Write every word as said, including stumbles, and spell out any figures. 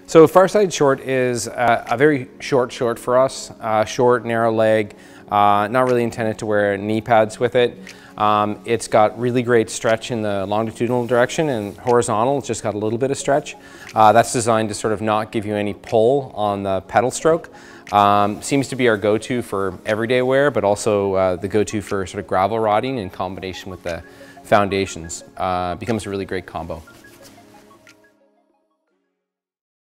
So Farside short is a, a very short short for us, uh, short, narrow leg, uh, not really intended to wear knee pads with it. Um, it's got really great stretch in the longitudinal direction, and horizontal, it's just got a little bit of stretch. Uh, that's designed to sort of not give you any pull on the pedal stroke. Um, seems to be our go-to for everyday wear, but also uh, the go-to for sort of gravel riding in combination with the foundations. Uh, becomes a really great combo.